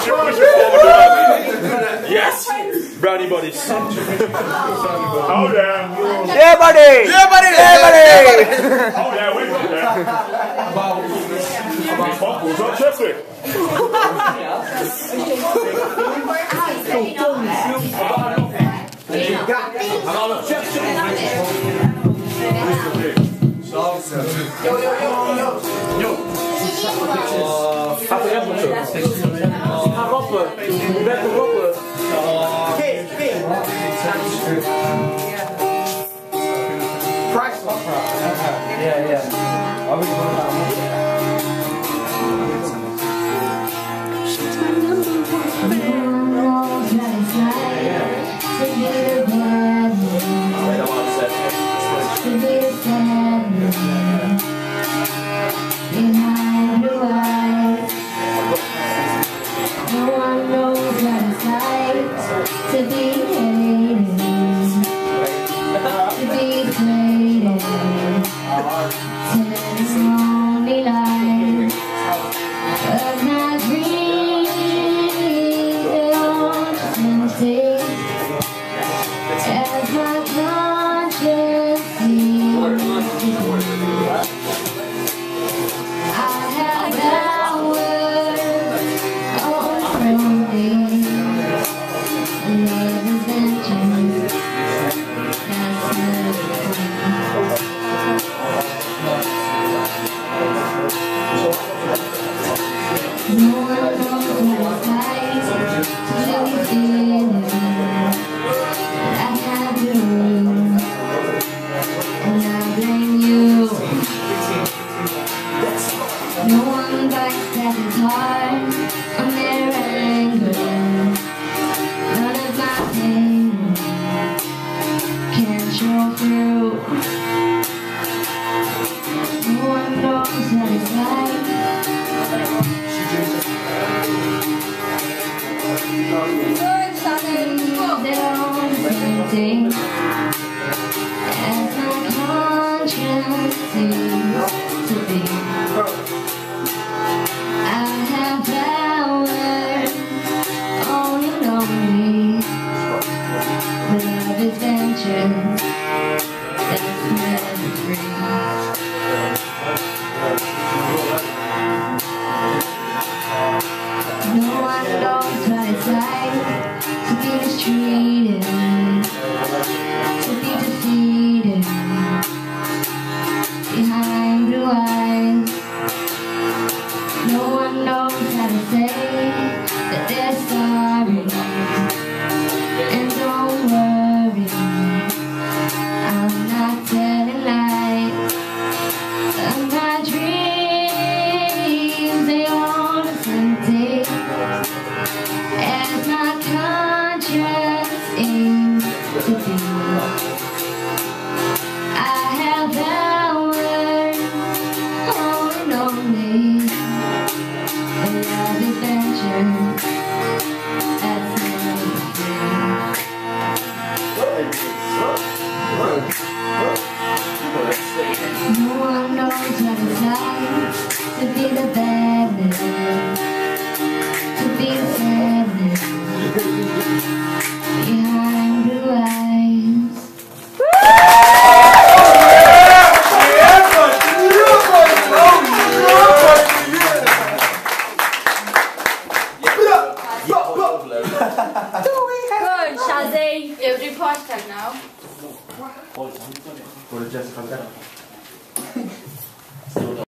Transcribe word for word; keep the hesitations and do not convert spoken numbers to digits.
What's your, what's your form of derby? Yes! Brownie bodies. Hold down. Yeah, buddy! Yeah, buddy! Yeah, buddy! Oh, yeah, we've got that. What's up, Chelsea? Yo, yo, yo, yo. Yo. Gaat er echt nog zo? Ga roppen. Je bent te roppen. Oké, oké. Price opera. Ja, ja. Wat moet je van nou? To be hated, to be faded, to live a lonely life of my dreams, empty as my conscience seems. I have hours on Friday. Love is venture, that's no one knows what it's like to really feel it. I have you, and I blame you. No one bites at his heart on their anger. None of my pain can show through. No one knows what it's like. They're all the same thing as my conscience seems to be. I have power only lonely, but love is venture that's never free. No one knows what it's like to be mistreated, to be defeated behind blue eyes. No one knows how to say that they're sorry. And don't worry, I'm not telling lies. Of my dreams, they all as empty as my conscience seems to be. I have power only lonely, but love is venture that's never free. No one knows what it's like to be the badness, to be the sadness behind blue eyes. Good, Shazzy. It'll do price tag now. What did Jessica do?